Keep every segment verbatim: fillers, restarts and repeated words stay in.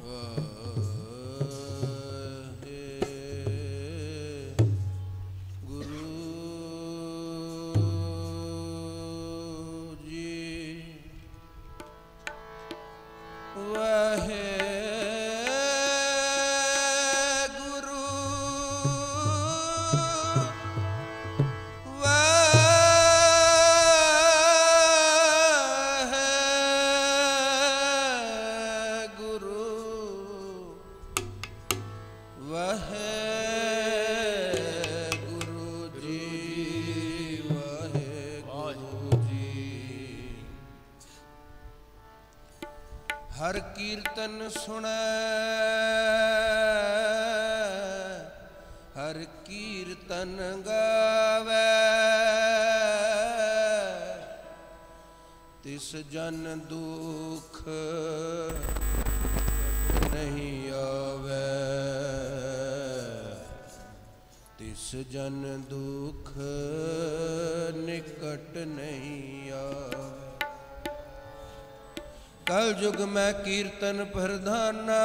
हर कीर्तन सुनै हर कीर्तन गावै तिस जन दुख नहीं आवे तिस जन दुख निकट नहीं आवे। कल युग में कीर्तन प्रधाना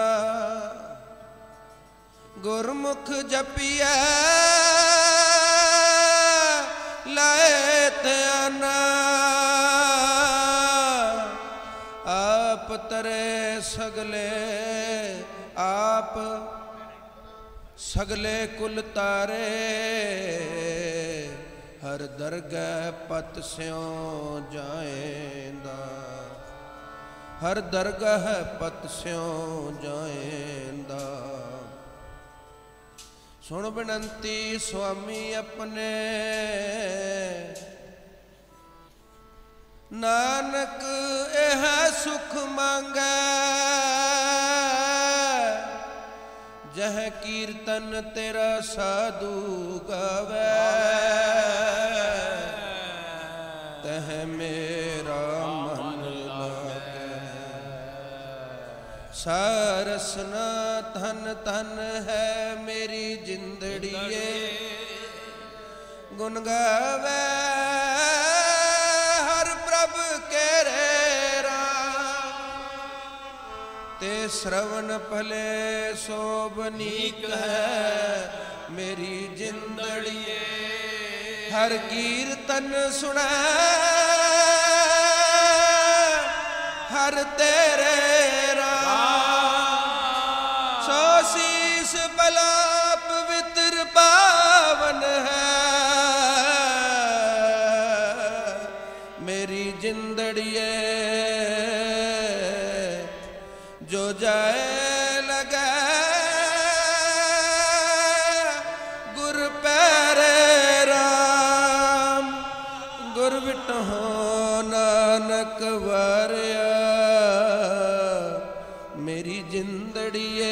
गुरमुख जपिया लाए ध्याना आप तरे सगले आप सगले कुल तारे हर दरगह पत स्यों जाएंदा हर दरगाह पत स्यों जाएंदा। सुन बिनती स्वामी अपने नानक यह सुख मांगै जह कीर्तन तेरा साधु गावै तह मेरा सारसना धन धन है मेरी जिंदड़िए गुण गावे हर प्रभ के रे राम ते श्रवण भले शोभनीक है मेरी जिंदड़िए हर कीर्तन सुना हर तेरे शीस बलाप वितर पावन है मेरी जिंदड़िए जो जाए लगे गुर पैरे राम गुर बिटहो नानक वारिया मेरी जिंदड़िए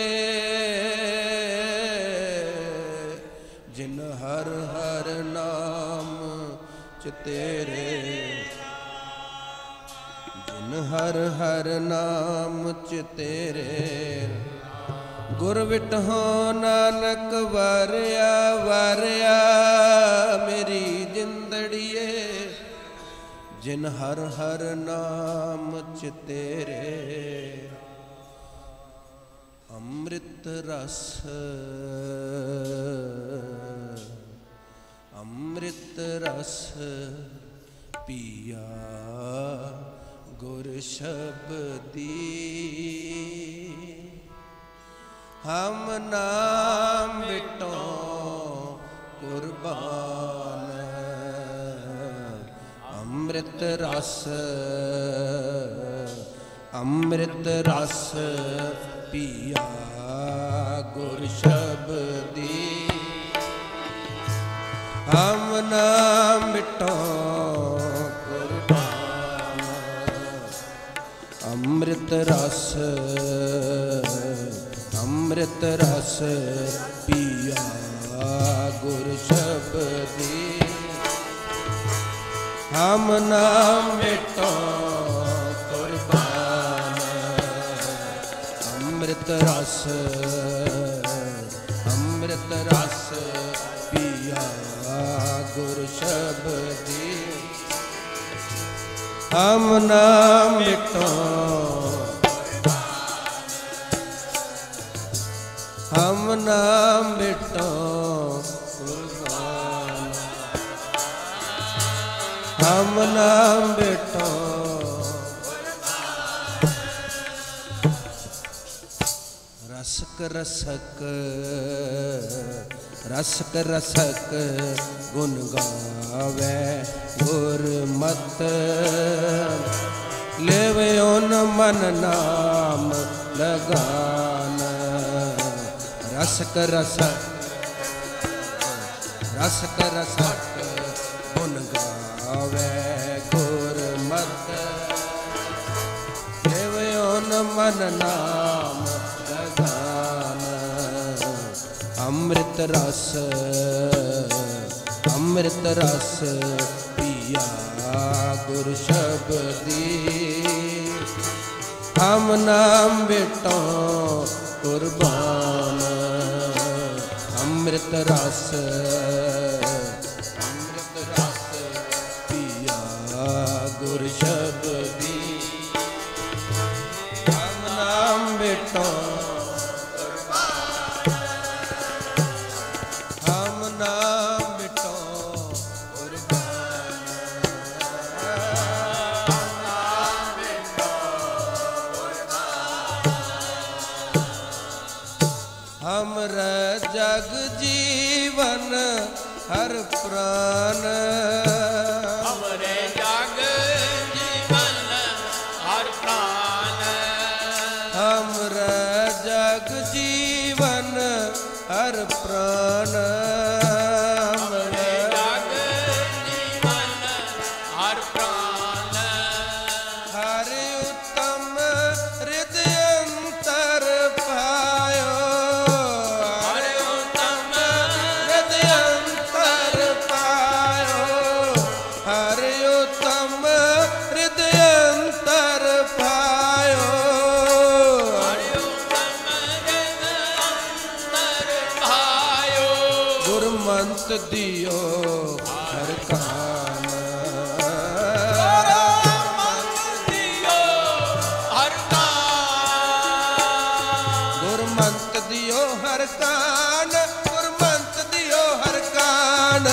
जिन हर हर नाम च तेरे जिन हर हर नाम च तेरे गुर विटहो नानक वारिया वारिया मेरी जिंदड़िए जिन हर हर नाम च तेरे अमृत रस अमृत रस पिया गुर शब्दी हम नाम मिटो कुर्बान अमृत रस अमृत रस पिया गुर शब्दी हम नाम मिटो कुर्बान अमृत रस अमृत रस पिया गुर शब्दी हम नाम मिटो अमृत रस अमृत रस पिया गुर शब्दी हम नाम मिटो हम नाम मिटो कुर्बान, हम नाम मिटो रसक रसक रसक रसक गुण गावे गुरमत लेवे ओन मन नाम लगान रसक रसक रसक रसक गुण गावे गुरमत लेवे ओन मन नाम लगान अमृत रस अमृत रस पिया गुरु शब्दी हम नाम बेटो कुर्बान अमृत रस अमृत रस पिया गुरु शब्दी हम नाम बेटो हम नाम बेटो हमरा जग जीवन हर प्राण हमरे जग जीवन हर प्राण हमरा जग जीवन हर प्राण हमरे जग जीवन हर प्राण हर उत्तम हृदयंतर पायो हर उत्तम हृदयंतर पायो हर उत्तम हृदयंतर पायो हर उत्तम हृदयंतर पायो गुरमंत दियो हर कान गुरमंत दियो हर कान गुरमंत दियो हर कान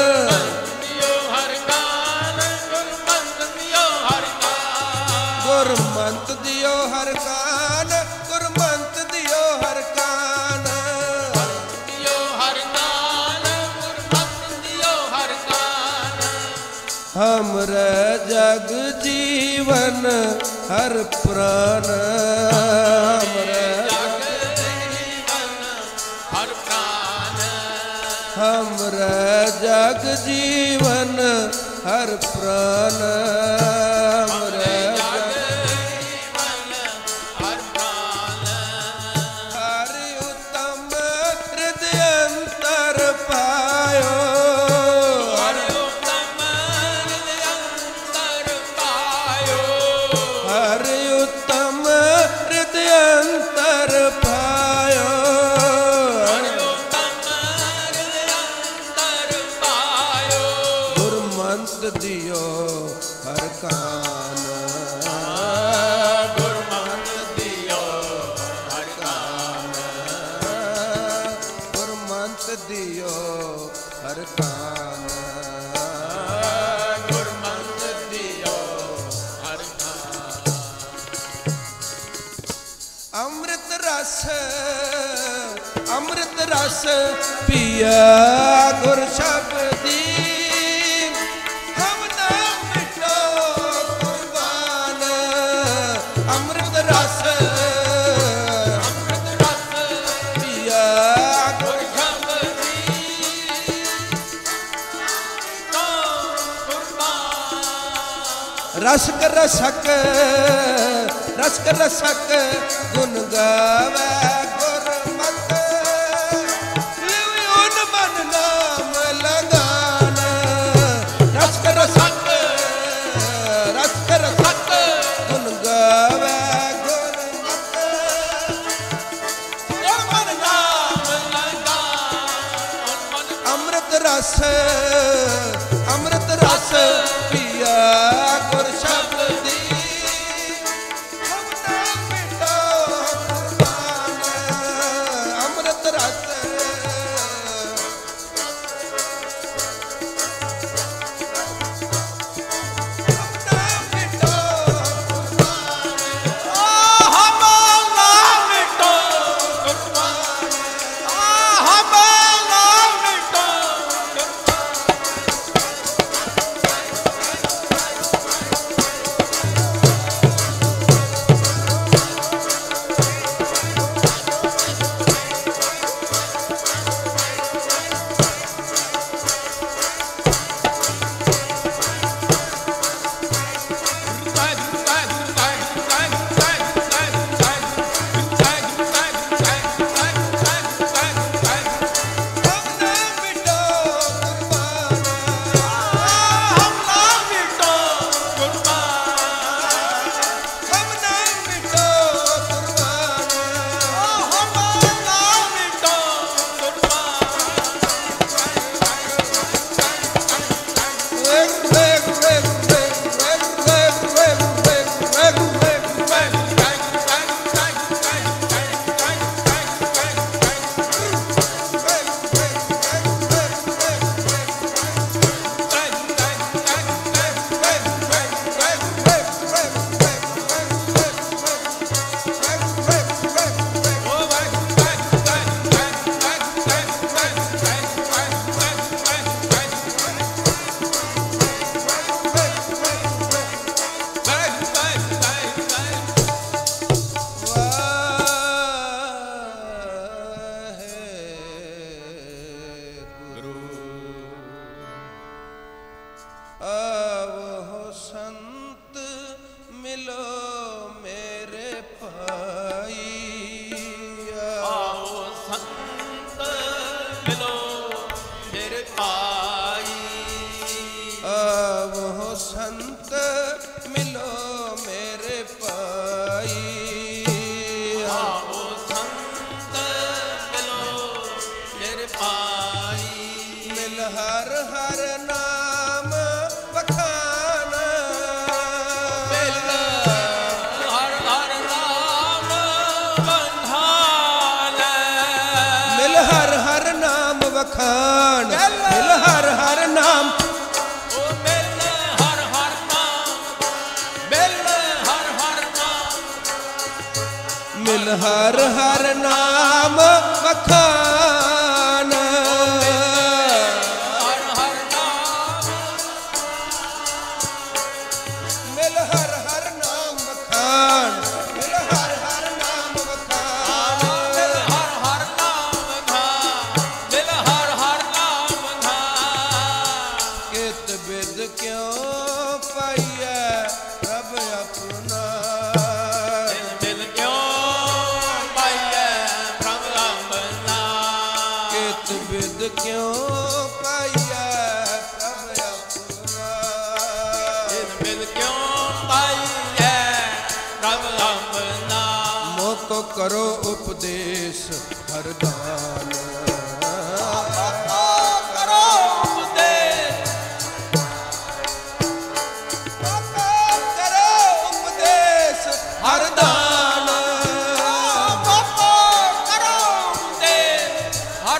गुरमंत दियो हर कान गुरमंत दियो हर कान हमरा जग जीवन हर प्राण हमरा जग जीवन हर प्राण हमरा हर उत्तम हृदयंतर पायो हर उत्तम हृदयंतर पायो गुरमंत दियो हर कान गुरमंत दियो हर कान गुरमंत दियो हर कान गुरमंत दियो हर कान अमृत रस अमृत रस पिया गुर शब्दी हम नाम मिटो कुर्बान अमृत रस अमृत रस पिया गुर शब्दी रसक रसक रसक रसक गुण गावे गुरमत लिवे ओन मन नाम लगान रसक रसक रसक रसक गुण गावे गुरमत मन नाम लगान अमृत रस अमृत रस पिया गुर शब्दी हम नाम मिटो कुर्बान अमृत ਸੰਤ ਮਿਲੋ ਮੇਰੇ ਭਾਈ आवो संत मिलो मेरे पाई ਆਓ ਸੰਤ ਮਿਲੋ ਮੇਰੇ ਭਾਈ मिल हर हर नाम बखाना ਮਿਲ ਹਰ ਹਰ ਨਾਮ ਬੰਧਾਨ मिल हर हर नाम बखान मिल हर हर नाम ਓ ਮਿਲ ਹਰ ਹਰ ਨਾਮ ਮਿਲ ਹਰ ਹਰ ਨਾਮ मिल हर हर नाम बखान ਹਰ ਹਰ ਨਾਮ मिल हर हर नाम बखान मिल हर हर नाम ਮਿਲ बखान ਹਰ ਹਰ ਨਾਮ ਧਾ ਮਿਲ ਹਰ ਹਰ ਨਾਮ ਧਾ कित बिद क्यों पाइया रब अपना ਦਿਲ ਦਿਲ ਕਿਉਂ ਪਾਈਐ ਪ੍ਰਭ ਅੰਬਨਾ कित बिद क्यों पाइया रब अपना ਦਿਲ ਦਿਲ ਕਿਉਂ ਪਾਈਐ ਪ੍ਰਭ ਅੰਬਨਾ मोको करो उपदेश हर दान ਕਰੋ ਉਪਦੇਸ਼ करो उपदेश हर दान ਬਾਪਾ ਕਰੋ ਉਪਦੇਸ਼ ਹਰ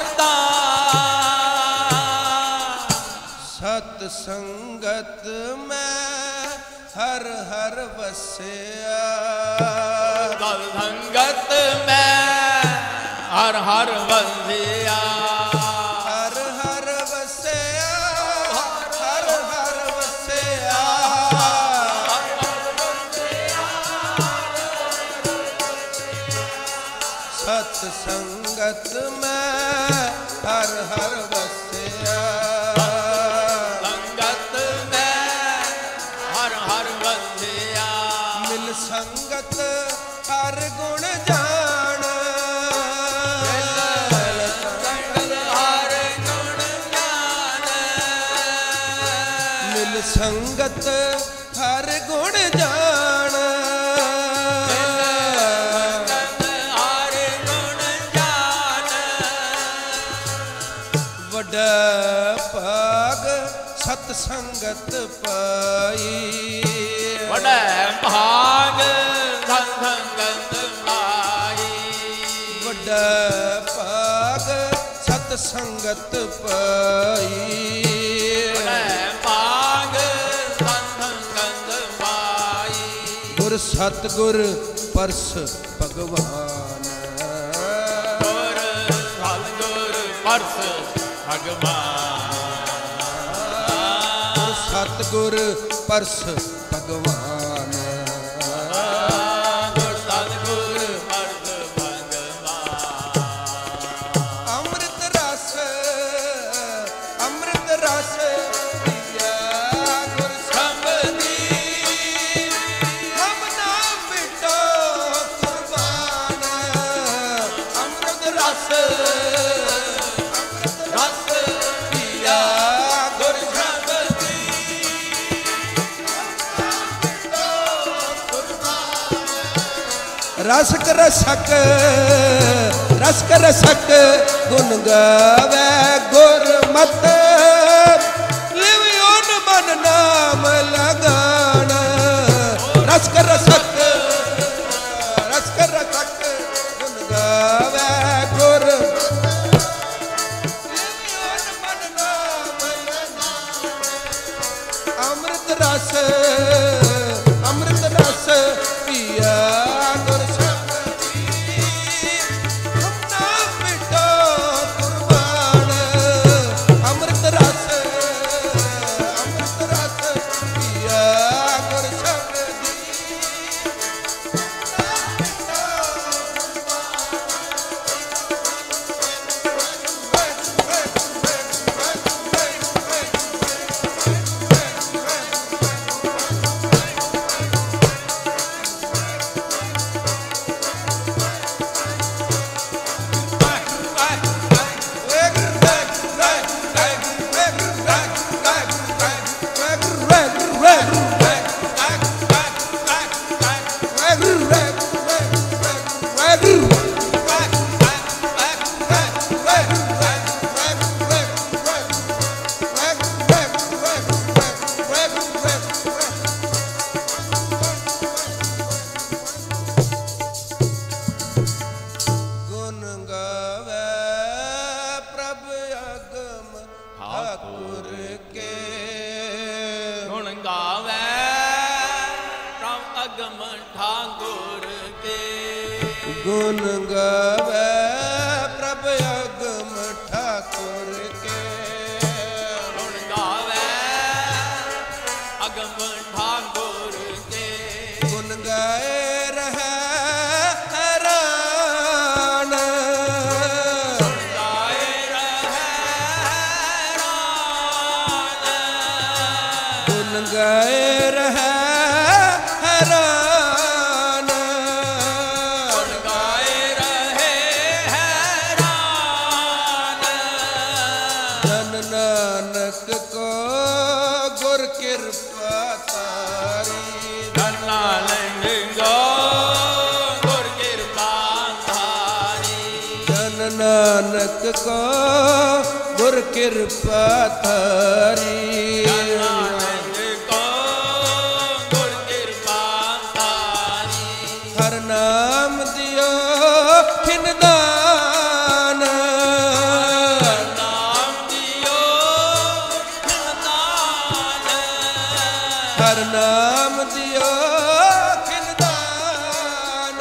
ਦਾਨ सत संगत में हर हर वसिया ਗਲ ਸੰਗਤ ਮੈਂ ਹਰ ਹਰ ਵੰਦਿਆ हर हर वसिया हर हर वसिया सत संगत में हर हर वसिया ਸੰਗਤ ਮੈਂ ਹਰ ਹਰ ਵੰਦਿਆ मिल संगत हर गुण जान ਸੰਗਤ ਹਰ ਗੁਣ ਗਿਆਨ मिल संगत हर गुण जान ਸੰਗਤ ਹਰ ਗੁਣ ਗਿਆਨ वड्डा भाग सत संगत पाई ਵਡੈ ਭਾਗ ਧਨ ਸੰਗਤ ਪਾਈ वड्डा भाग सत संगत पाई ਵਡੈ ਭਾਗ ਧਨ ਸੰਗਤ ਪਾਈ गुर सतगुर परस भगवान ਗੁਰ ਸਤਿਗੁਰ ਪਰਸ ਭਗਵਾਨ सतगुर परस भगवान ਗੁਰ ਸਤਿਗੁਰ ਪਰਸ ਭਗਵਾਨ अमृत रस अमृत रस पिया गुर ਸਬਦੀ हम नाम बिटो कुर्बान अमृत रस अमृत ਰਸ पिया गुर ਸਬਦੀ रसक रसक रसक रसक गुण गावे गुरमत लिवियोन मन नाम लगान रसक रसक रसक रसक गुण गावे गुर लिवियोन मन नाम लगान अमृत रस अमृत रस पिया गुर शबदी हम नाम मिटो कुर्बान अमृत रस अमृत रस पिया गुर शबदी ਗੁਣ ਗਾਵੇ ਪ੍ਰਭ ਅਗਮ ਠਾਕੁਰ ਕੇ ਗੁਣ ਗਾਵੇ ਅਗਮ ਠਾਕੁਰ ਕੇ ਗੁਣ ਗਾਏ ਰਹਿ ਹੈਰਾਨ ਗੁਣ ਗਾਏ ਰਹਿ ਹੈਰਾਨ ਗੁਣ ਗਾਏ ਰਹਿ ਹੈਰਾਨ ਗੁਣ ਗਾਏ ਰਹੇ ਹੈਰਾਨ ਜਨ ਨਾਨਕ ਕੋ ਗੁਰ ਕਿਰਪਾ ਤਾਰੀ ਧਨ ਨਾਨਕੋ ਗੁਰ ਕਿਰਪਾ ਧਾਰੀ ਜਨ ਨਾਨਕ ਕੋ ਗੁਰ ਕਿਰਪਾ ਤਾਰੀ ਧਨ ਨਾਨਕੋ ਗੁਰ ਕਿਰਪਾ ਧਾਰੀ ਹਰ ਨਾਮ ਦਿਓ ਖਿਨਦਾਨ ਨਾਮ ਦਿਓ ਖਿਨਦਾਨ ਹਰ ਨਾਮ ਦਿਓ ਖਿਨਦਾਨ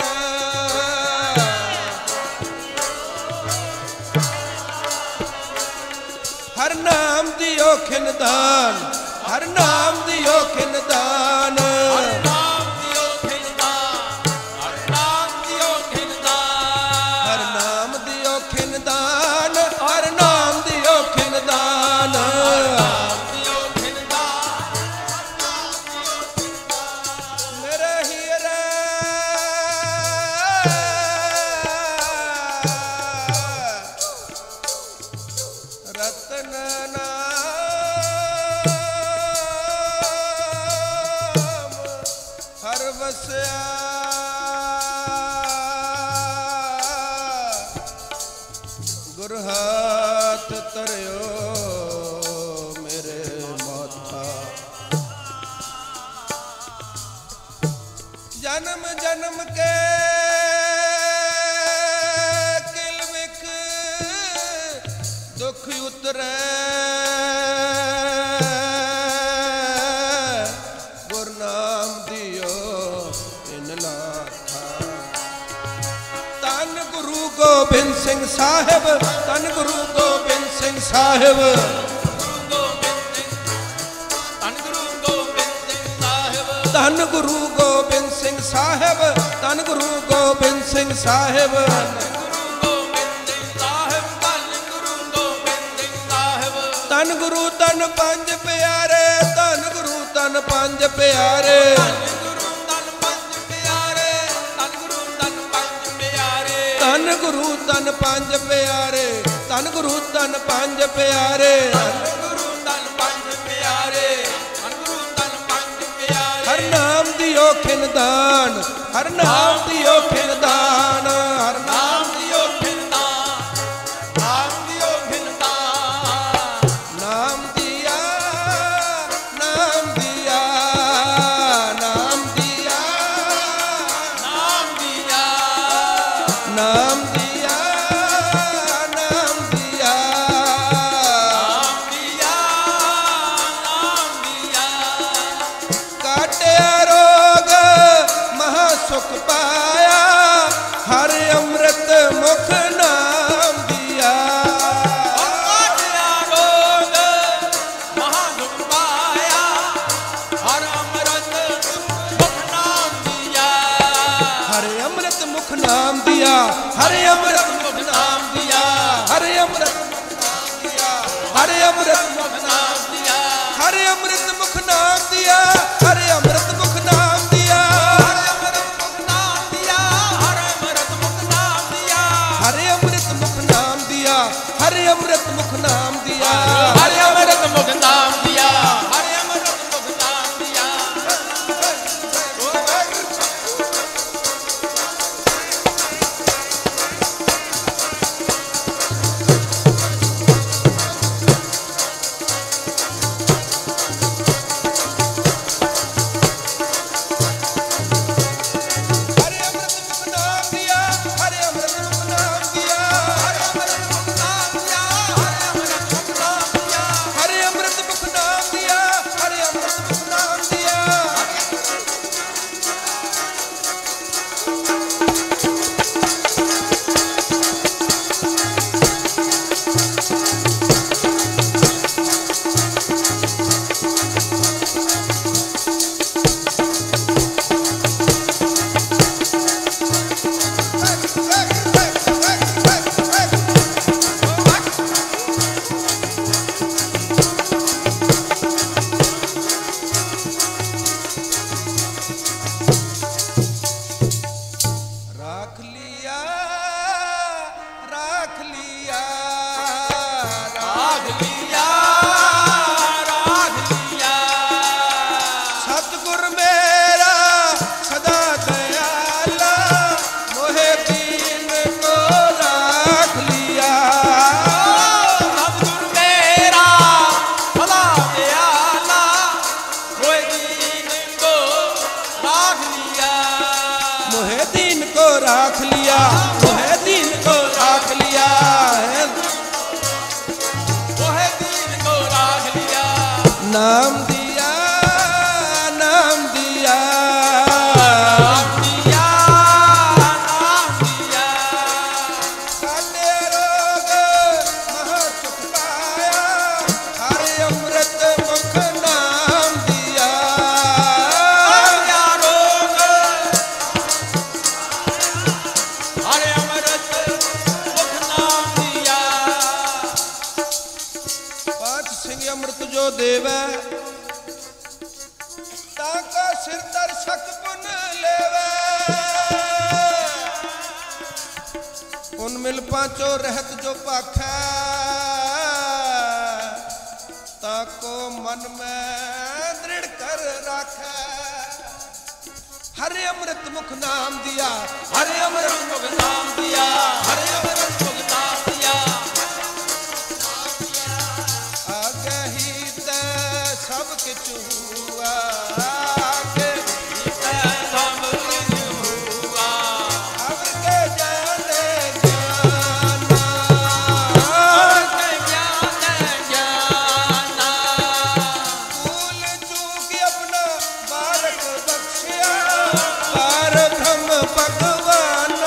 ਹਰ ਨਾਮ ਦਿਓ ਖਿਨਦਾਨ ਹਰ ਨਾਮ ਦਿਓ ਖਿਨਦਾਨ ਹਰ ਨਾਮ ਦਿਓ ਖਿਨਦਾਨ ਹਰ ਨਾਮ ਦਿਓ ਖਿਨਦਾਨ ਹਰ ਨਾਮ ਦਿਓ ਖਿਨਦਾਨ ਹਰ ਨਾਮ ਦਿਓ ਖਿਨਦਾਨ ਨਾਮ ਦਿਓ ਖਿਨਦਾਨ ਮੇਰੇ ਹੀਰੇ ਰਤਨ ਨਾਮ ਹਰ ਵਸਿਆ ਗੁਰ ਹਾਥ ਧਰਿਓ ਮੇਰੇ ਮਾਥਾ ਜਨਮ ਜਨਮ ਕੇ ਕਿਲ ਵਿਖ ਦੁਖ ਉਤਰੈ ਗੁਰ ਨਾਮ ਦਿਓ ਇਨ ਲਾਥਾ ਧੰਨ ਗੁਰੂ ਗੋਬਿੰਦ ਸਿੰਘ ਸਾਹਿਬ ਧੰਨ ਗੁਰੂ ਗੋਬਿੰਦ ਸਿੰਘ ਸਾਹਿਬ ਧੰਨ ਗੁਰੂ ਗੋਬਿੰਦ ਸਿੰਘ ਸਾਹਿਬ ਧੰਨ ਗੁਰੂ ਗੋਬਿੰਦ ਸਿੰਘ ਸਾਹਿਬ ਗੁਰੂ ਗੋਬਿੰਦ ਸਿੰਘ ਸਾਹਿਬ ਧੰਨ ਧੰਨ ਗੁਰੂ ਗੋਬਿੰਦ ਸਿੰਘ ਸਾਹਿਬ ਗੁਰੂ ਧੰਨ ਪੰਜ ਪਿਆਰੇ ਧੰਨ ਗੁਰੂ ਧੰਨ ਪੰਜ ਪਿਆਰੇ ਧੰਨ ਗੁਰੂ ਧੰਨ ਪੰਜ ਪਿਆਰੇ ਧੰਨ ਗੁਰੂ ਧੰਨ ਪੰਜ ਪਿਆਰੇ ਧੰਨ ਗੁਰੂ ਧੰਨ ਪੰਜ ਪਿਆਰੇ ਧੰਨ ਗੁਰੂ ਧੰਨ ਪੰਜ ਪਿਆਰੇ ਧੰਨ ਗੁਰੂ ਧੰਨ ਪੰਜ ਪਿਆਰੇ ਧੰਨ ਗੁਰੂ ਧੰਨ ਪੰਜ ਪਿਆਰੇ ਹਰ ਨਾਮ ਦਿਓ ਖਿਨਦਾਨ ਹਰ ਨਾਮ ਦਿਓ ਖਿਨਦਾਨ ਹਰ ਨਾਮ ਨਾਮ ਦਿਓ ਖਿਨਦਾਨ ਨਾਮ ਦਿਓ ਖਿਨਦਾਨ ਨਾਮ ਦਿਆ ਨਾਮ ਦਿਆ ਨਾਮ ਦਿਆ ਨਾਮ ਦਿਆ ਨਾਮ ਦਿਆ ਨਾਮ ਦਿਆ ਨਾਮ ਦਿਆ ਨਾਮ ਦਿਆ ਕਾਟਿਆ ਰੋਗ ਮਹਾ ਸੁਖ ਪਾਇਆ ਹਰ ਅੰਮ੍ਰਿਤ ਮੁਖ ਨਾਮ ਦਿਆ ਕਾਟਿਆ ਰੋਗ ਮਹਾ ਦੁਖ ਪਾਇਆ ਹਰ ਅੰਮ੍ਰਿਤ ਮੁਖ ਨਾਮ ਦਿਆ ਹਰ ਅੰਮ੍ਰਿਤ ਮੁਖ ਨਾਮ ਦਿਆ ਹਰ ਅੰਮ੍ਰਿਤ ਮੁਖ ਨਾਮ ਦਿਆ ਹਰ ਅੰਮ੍ਰਿਤ ਮੁਖ ਨਾਮ ਦਿਆ ਹਰ ਅੰਮ੍ਰਿਤ ਮੁਖ ਨਾਮ ਦਿਆ ਹਰ ਅੰਮ੍ਰਿਤ ਮੁਖ ਨਾਮ ਦਿਆ ਹਰ ਅੰਮ੍ਰਿਤ ਮੁਖ ਨਾਮ ਦਿਆ ਹਰ ਅੰਮ੍ਰਿਤ ਮੁਖ ਨਾਮ ਦਿਆ ਹਰ ਅੰਮ੍ਰਿਤ ਮੁਖ ਨਾਮ ਦਿਆ ਹਰ ਅੰਮ੍ਰਿਤ ਮੁਖ ਨਾਮ ਦਿਆ ਹਰ ਅੰਮ੍ਰਿਤ ਮੁਖ ਨਾਮ ਦਿਆ ਹਰ ਅੰਮ੍ਰਿਤ ਮੁਖ ਨਾਮ ਦਿਆ ਹਰ ਅੰਮ੍ਰਿਤ ਮੁਖ ਨਾਮ ਦਿਆ ਹਰ ਅੰਮ੍ਰਿਤ ਮੁਖ ਨਾਮ ਦਿਆ ਹਰ ਅੰਮ੍ਰਿਤ ਮੁਖ ਨਾਮ ਦਿਆ ਹਰ ਅੰਮ੍ਰਿਤ ਮੁਖ ਨਾਮ ਦਿਆ जो देवै ताका सिर तर सक पुन लेवै उन मिल पांचो रहत जो पाखै ताको मन में दृढ़ कर राखै हरे अमृत मुख नाम दिया हरे अमृत मुख नाम दिया हरे अमृत मुख नाम दिया आगे ही ते सब किछु हुआ आगे ही ते सब किछु हुआ अब के जाने जाना अब के जाने जाना भूल चूक अपना बालक बख्शिया पार ब्रह्म भगवाना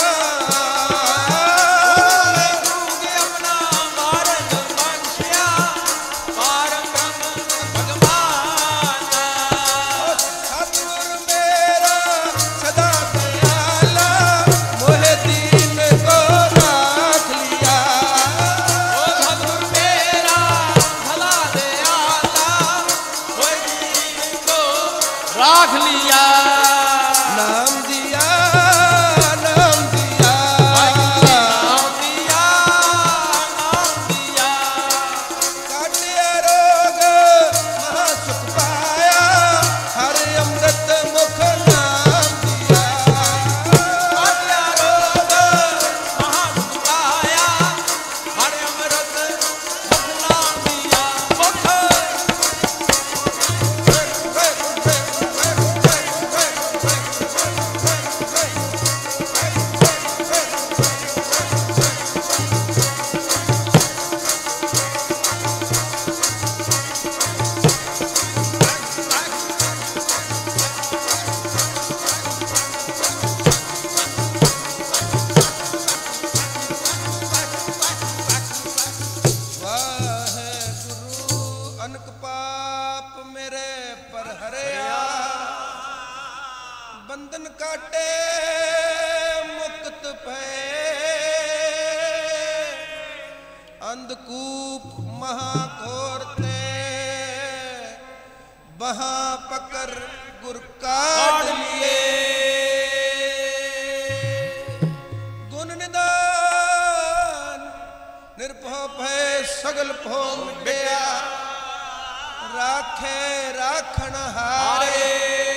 भूल चूक अपना बालक बख्शिया पार ब्रह्म भगवाना सतगुर मेरा सदा दयाला मोहे दीन को राख लिया सतगुर मेरा सदा दयाला मोहे दीन को राख लिया नाम दिया नाम दिया नाम दिया नाम दिया काटिया रोग महासुख पाया हरे अमृत मुख नाम दिया काटिया रोग महासुख पाया हरे अमृत मुख नाम दिया मुख वाहेगुरु अनक पाप मेरे पर हरिया बंधन काटे मुक्त भये अंधकूप महाघोर ते बहा पकर गुर काट लिए गुण निदान निर्भय भय सगल भोग मिटया राखे राखण हारे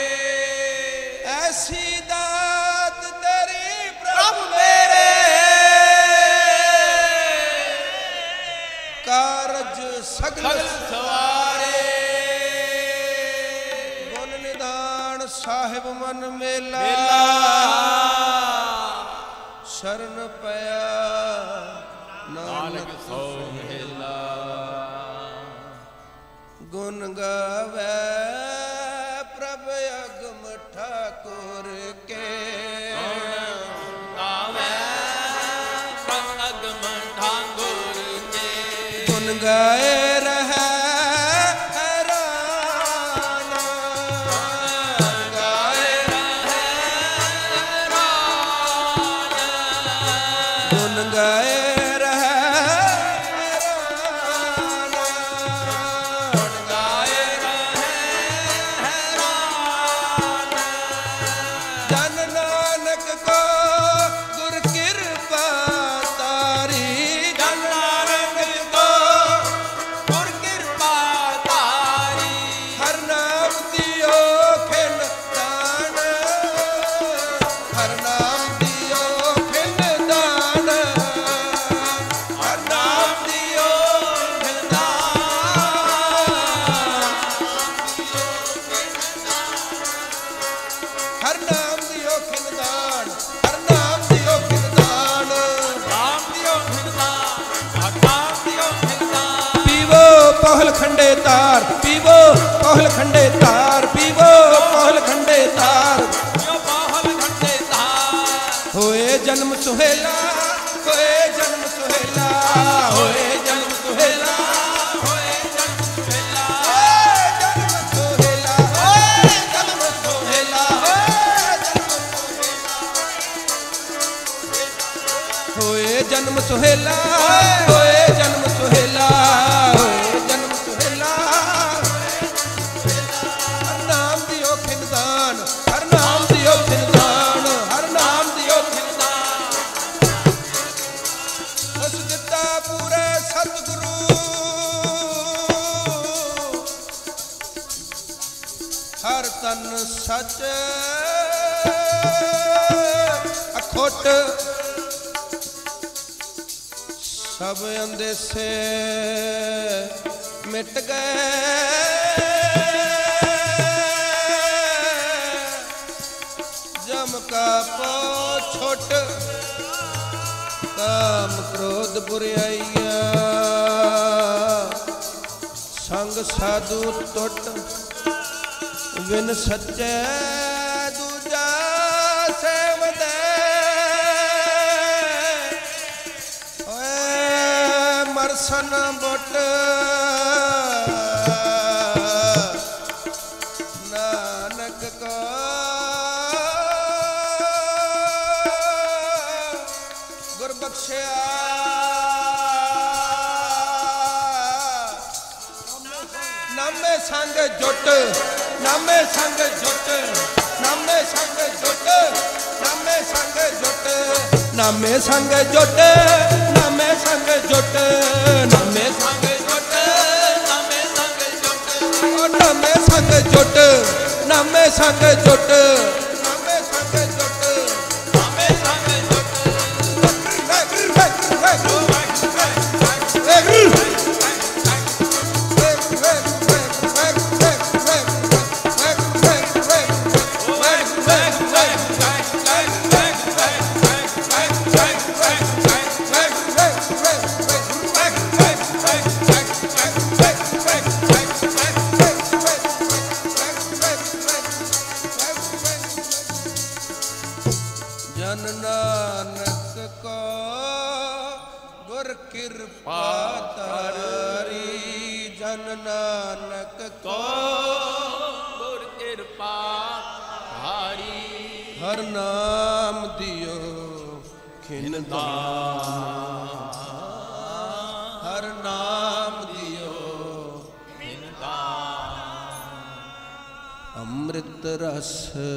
ऐसी दात तेरी प्रभु मेरे कारज सगल सवारे गुण निधान साहिब मन मेला शरण पया नानक सो मेला गुण गावे प्रभ अगम ठाकुर के गावे प्रभ अगम ठाकुर के गुण गाए रहे हैरान गाए रहे हैरान गुण गाए पहल खंडे तार पीवो पहल खंडे तार पीवो पहल खंडे तार होए जन्म सुहेला होए जन्म सुहेला होए जन्म सुहेला होए जन्म सुहेला होए जन्म सुहेला होए जन्म सुहेला होए जन्म सुहेला होए जन्म सुहेला ਤਨ ਸੱਚ ਅਖੋਟ ਸਭ ਅੰਦੇਸੇ ਮਿਟ ਗਏ ਜਮ ਕਾ ਪੋ ਛੋਟ ਕਾਮ ਕ੍ਰੋਧ ਬੁਰਾਈਆ ਸੰਗ ਸਾਧੂ ਟੁੱਟ ਵਿਨ ਸੱਚੇ ਦੂਜਾ ਸੇਵਦੇ ਓਏ ਮਰਸਨ ਬੁੱਟ ਨਾਨਕ ਕੋ ਗੁਰ ਬਖਸ਼ਿਆ ਨਾਮੇ ਸੰਗ ਜੁਟ ਨਾਮੇ ਸੰਗ ਜੁਟ ਨਾਮੇ ਸੰਗ ਜੁਟ ਨਾਮੇ ਸੰਗ ਜੁਟ ਨਾਮੇ ਸੰਗ ਜੁਟ ਨਾਮੇ ਸੰਗ ਜੁਟ ਨਾਮੇ ਸੰਗ ਜੁਟ ਨਾਮੇ ਸੰਗ ਜੁਟ ਓ ਨਾਮੇ ਸੰਗ ਜੁਟ ਨਾਮੇ ਸੰਗ ਜੁਟ ਨਾਮੇ ਸੰਗ ਜੁਟ ਨਾਮੇ ਸੰਗ ਜੁਟ ਜਨ ਨਾਨਕ ਕੋ ਗੁਰ ਕਿਰਪਾ ਤਾਰੀ ਜਨ ਨਾਨਕ ਕੋ ਗੁਰ ਕਿਰਪਾ ਧਾਰੀ ਹਰ ਨਾਮ ਦਿਓ ਖਿਨ ਦਾਨ ਹਰ ਨਾਮ ਦਿਓ ਖਿਨ ਦਾਨ ਅੰਮ੍ਰਿਤ ਰਸ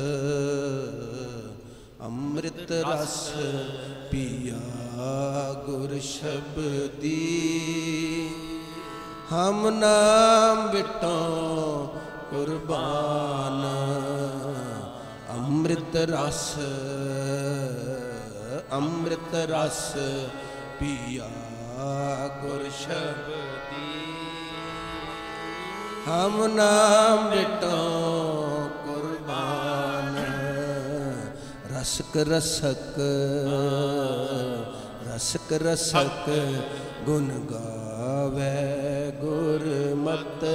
ਅੰਮ੍ਰਿਤ ਰਸ ਪੀਆ ਗੁਰ ਸ਼ਬਦੀ ਹਮ ਨਾਮ ਬਿਟੋ ਕੁਰਬਾਨ ਅੰਮ੍ਰਿਤ ਰਸ ਅੰਮ੍ਰਿਤ ਰਸ ਪੀਆ ਗੁਰ ਸ਼ਬਦੀ ਹਮ ਨਾਮ ਬਿਟੋ ਕੁਰਬਾਨ ਰਸਕ ਰਸਕ ਰਸਕ ਰਸਕ ਗੁਣ ਗਾਵੇ ਗੁਰਮਤਿ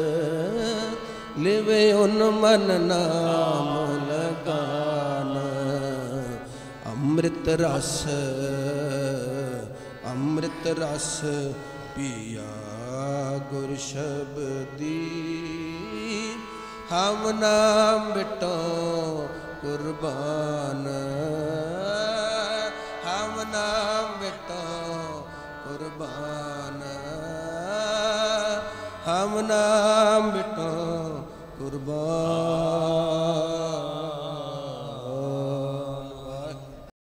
ਲਿਵੇ ਉਨ ਮਨ ਨਾਮ ਲਗਾਨ ਅੰਮ੍ਰਿਤ ਰਸ ਅੰਮ੍ਰਿਤ ਰਸ ਪੀਆ ਗੁਰ ਸ਼ਬਦੀ ਹਮ ਨਾਮ ਬਿਟੋ ਕੁਰਬਾਨ ਹਮ ਨਾਮ ਬਿਟੋ ਕੁਰਬਾਨ ਹਮ ਨਾਮ ਬਿਟੋ ਕੁਰਬਾਨ